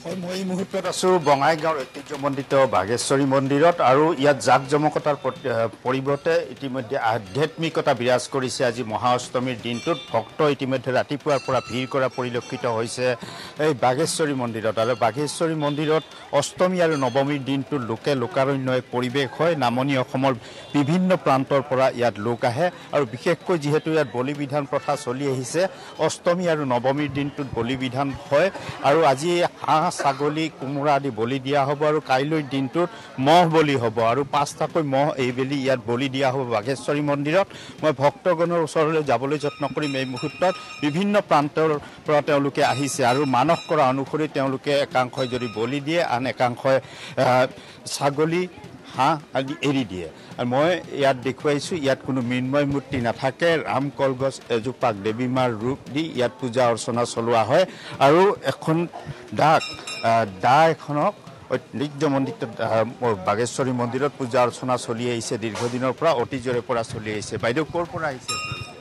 মই এই মুহূৰ্তত আছো বঙাইগাঁৱৰ ঐতিহ্যমণ্ডিত বাঘেশ্বৰী মন্দিৰত আৰু ইয়াত জাকজমকতাৰ পৰিৱৰ্তে ইতিমধ্যে আধ্যাত্মিকতা বিৰাজ কৰিছে। আজি মহা অষ্টমীৰ দিনটোত ভক্ত ইতিমধ্যে ৰাতিপুৱাৰ পৰা ভিৰ কৰা পৰিলক্ষিত হৈছে এই বাঘেশ্বৰী মন্দিৰত। আৰু বাঘেশ্বৰী মন্দিৰত অষ্টমী আৰু নৱমীৰ দিনটোত লোকে লোকাৰণ্য এক পৰিৱেশ হয়। নামনি অসমৰ বিভিন্ন প্ৰান্তৰ পৰা ইয়াত লোক আহে আৰু বিশেষকৈ যিহেতু ইয়াত বলি বিধান প্ৰথা চলি আহিছে, অষ্টমী আৰু নৱমীৰ দিনটোত বলি বিধান হয় আৰু আজি হাঁহ ছাগলী কোমোৰা আদি বলি দিয়া হ'ব আৰু কাইলৈৰ দিনটোত মহ বলি হ'ব আৰু 5টাকৈ মহ এইবেলি ইয়াত বলি দিয়া হ'ব বাঘেশ্বৰী মন্দিৰত। মই ভক্তগণৰ ওচৰলৈ যাবলৈ যত্ন কৰিম। এই মুহূৰ্তত বিভিন্ন প্ৰান্তৰ পৰা তেওঁলোকে আহিছে আৰু মানস কৰা অনুসৰি তেওঁলোকে একাংশই যদি বলি দিয়ে, আন একাংশই ছাগলী হাঁহ আদি এৰি দিয়ে। আৰু মই ইয়াত দেখুৱাইছোঁ ইয়াত কোনো মৃন্ময় মূৰ্তি নাথাকে। ৰাম কলগছ এজোপাক দেৱী মাৰ ৰূপ দি ইয়াত পূজা অৰ্চনা চলোৱা হয় আৰু এখন দা এখনক ঐতিহ্যমণ্ডিত বাঘেশ্বৰী মন্দিৰত পূজা অৰ্চনা চলি আহিছে দীৰ্ঘদিনৰ পৰা, অতীজৰে পৰা চলি আহিছে। বাইদেউ ক'ৰ পৰা আহিছে?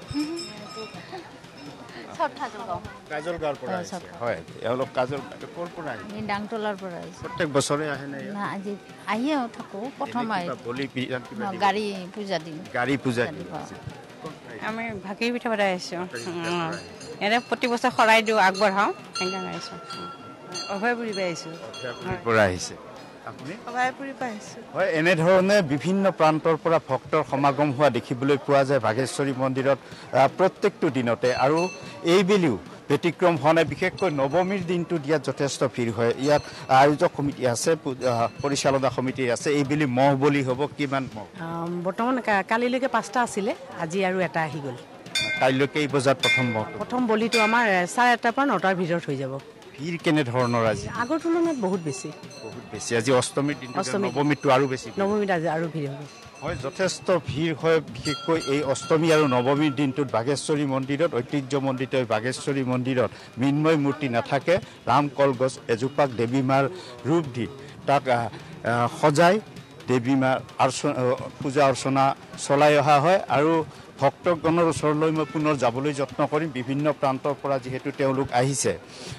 কাজলগাঁৱৰ পৰা আহিছে। হয়, এওঁলোক ক'ৰ পৰা আহিছে? ডাংতলাৰ পৰা আহিছে। প্ৰত্যেক বছৰে আহে নে? আজি আহিয়ে থাকোঁ। প্ৰথম গাড়ী পূজা দিম। গাড়ী পূজা দিম। আমি ভাগি পিঠা বনাই আহিছোঁ। এনে প্ৰতি বছৰ শৰাই দিওঁ, আগবঢ়াওঁ, সেইকাৰণে আহিছোঁ। অভয়পুৰী পৰা আহিছোঁ। পৰা আহিছে আপুনি? অভয়পুৰী পৰা আহিছোঁ। হয়, এনেধৰণে বিভিন্ন প্ৰান্তৰ পৰা ভক্তৰ সমাগম হোৱা দেখিবলৈ পোৱা যায় বাঘেশ্বৰী মন্দিৰত প্ৰত্যেকটো দিনতে। আৰু এইবেলিও ব্যতিক্ৰম হোৱা নাই। বিশেষকৈ নৱমীৰ দিনটোত ইয়াত যথেষ্ট ভিৰ হয়। ইয়াত আয়োজক সমিতি আছে, পৰিচালনা সমিতি আছে। এইবেলি মহ বলি হ'ব। কিমান মহ? বৰ্তমান কালিলৈকে 5টা আছিলে, আজি আৰু এটা আহি গ'ল। কাইলৈ কেই বজাত প্ৰথম বলিটো আমাৰ 8:30 পৰা 9টাৰ ভিতৰত হৈ যাব। ভিৰ কেনেধৰণৰ আজি? আগৰ তুলনাত বহুত বেছি। আজি অষ্টমীৰ দিন, নৱমীটো আৰু বেছি। নৱমীত আজি আৰু ভিৰ হ'ব। হয়, যথেষ্ট ভিৰ হয়। বিশেষকৈ এই অষ্টমী আৰু নৱমীৰ দিনটোত বাঘেশ্বৰী মন্দিৰত, ঐতিহ্যমণ্ডিত বাঘেশ্বৰী মন্দিৰত মৃন্ময় মূৰ্তি নাথাকে। ৰাম কলগছ এজোপাক দেৱী মাৰ ৰূপ দি তাক সজাই দেৱী মাৰ পূজা অৰ্চনা চলাই অহা হয় আৰু ভক্তগণৰ ওচৰলৈ মই পুনৰ যাবলৈ যত্ন কৰিম। বিভিন্ন প্ৰান্তৰ পৰা যিহেতু তেওঁলোক আহিছে।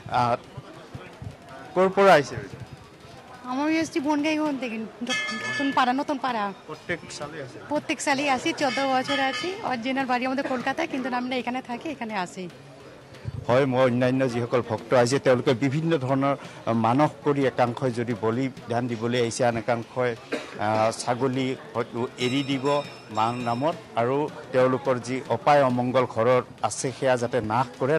ক'ৰ পৰা আহিছে? আমার এসছি বনগাইগঞ্জ থেকে, নতুন পাড়া। প্রত্যেক সালেই আসি, 14 বছর আছি। অরিজিনাল বাড়ি আমাদের কলকাতায়, কিন্তু আমরা এখানে থাকি, এখানে আসি। হয়, মই অন্যান্য যিসকল ভক্ত আহিছে তেওঁলোকে বিভিন্ন ধৰণৰ মানস কৰি একাংশই যদি বলি ধ্যান দিবলৈ আহিছে, আন একাংশই ছাগলী হয়তো এৰি দিব মাৰ নামত আৰু তেওঁলোকৰ যি অপায় অমংগল ঘৰত আছে সেয়া যাতে নাশ কৰে